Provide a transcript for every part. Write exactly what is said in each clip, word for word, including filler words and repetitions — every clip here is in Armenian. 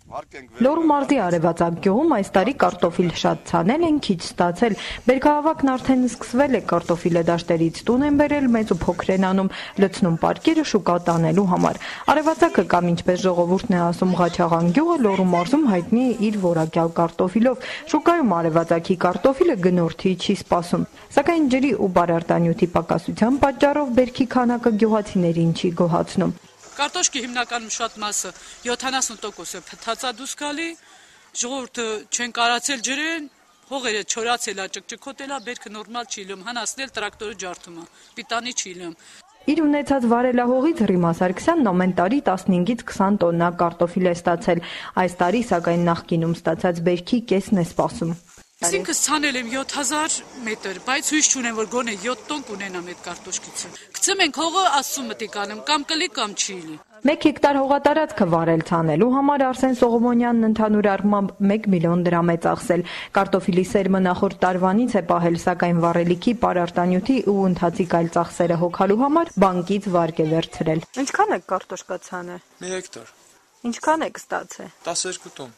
Լոռու մարզի արևածագ գյուղում այս տարի կարտոֆիլ շատ ցանել են, քիչ ստացել։ Բերքահավաքն արդեն սկսվել է, կարտոֆիլը դաշտերից տուն են բերել, մեծ ու փոքր են անում, լցնում պարկերը շուկա տանելու համար։ Արևածագը կամ ինչպես ժողովուրդն է ասում Ղաչաղան գյուղը Լոռու մարզում հայտնի է իր որակյալ կարտոֆիլով։ Շուկայում արևածագի կարտոֆիլը գնորդի չի սպասում։ Սակայն ջրի ու բարարտանյութի պակասության պատճառով բերքի քանակը գյուղացիներին չի գոհացնում։ Կարտոշկի հիմնականում շատ մասը յոթանասուն տոկոս է փթացա դուրս գալի, ժողովուրդը չեն կարացել ջրեն, հողերը չորացել է, ճկճկոտել է, բերքը նորմալ չի լում, հանացնել տրակտորը ջարդում է, պիտանի չի լում։ Իր ունեցած վարելահողից Ռիմա Սարգսյանն ամեն տարի տասնհինգից քսան տոննա կարտոֆիլ է ստացել, այս տարի սակայն նախկինում ստացած բերքի կեսն է սպասում։ Ինքս ցանել եմ յոթ հազար մետր, բայց հույս չունեմ, որ գոնե յոթ տոն կունենամ այդ կարտոշկից։ Գցում ենք հողը, Աստծո մտիկ անեմ, կամ կլի, կամ չի լի։ Մեկ հեկտար հողատարածքը վարել ցանելու համար Արսեն Սողոմոնյանն ընդհանուր առմամբ մեկ միլիոն դրամ է ծախսել։ Կարտոֆիլի սերմը նախորդ տարվանից է պահել, սակայն վառելիքի, պարարտանյութի ու ընթացիկ այլ ծախսերը հոգալու համար բանկից վարկ է վերցրել։ Ինչքան է կարտոշկա ցանել։ Մի հեկտար։ Ինչքան եք ստացել։ տասներկու տոն։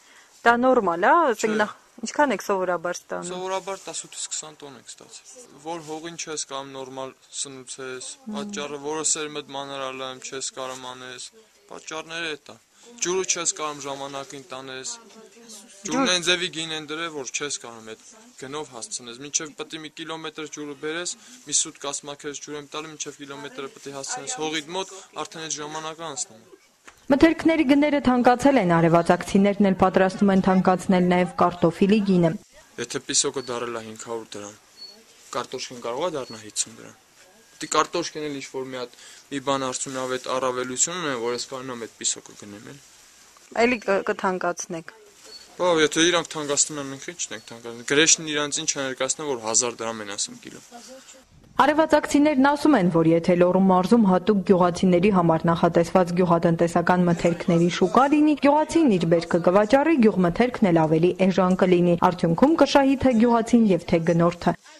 Դա նորմալ է, ասենք ինչքան եք սովորաբար ստանում։ Սովորաբար տասութից քսան տոն եք ստացել։ Որ հողին չես կամ նորմալ սնուցես, պատճառը որը սերմդ մանրալեմ չես կարող անես, պատճառները է դա։ Ջուրը չես կարող ժամանակին տանես։ Ջուրն են ձևի գին են դրել, որ չես կարող այդ գնով հասցնես։ Մինչև պետք է մի կիլոմետր ջուրը բերես, մի սուտ կասմակերս ջուր եմ տալու, մինչև կիլոմետրը պետք է հասցնես հողիդ մոտ, արդեն այդ ժամանակը անցնում է։ Մթերքների գները թանկացել են, արևածագցիներն էլ պատրաստում են թանկացնել նաև կարտոֆիլի գինը։ Եթե պիսոկը դարել է հինգ հարյուր դրամ, կարտոշկին կարող է դառնալ հիսուն դրամ։ Դի կարտոշկին էլ ինչ-որ մի հատ մի բան արդյունավետ առավելություն ունեն, որ ես կարող եմ այդ պիսոկը գնեմ էլ։ Էլի կթանկացնեք։ Բա եթե իրանք թանկացնում են, մենք ի՞նչ ենք թանկացնում։ Գրեշն իրանց ինչ ներկայացնում, որ հազար դրամ են ասում կիլո։ Արևածագցիներն ասում են, որ եթե Լոռու մարզում հատուկ գյուղացիների համար նախատեսված գյուղատնտեսական մթերքների շուկա լինի, գյուղացին իր բերքը կվաճառի, գյուղմթերքն էլ ավելի էժան կլինի, արդյունքում կշահի թե գյուղացին եւ թե գնորդը։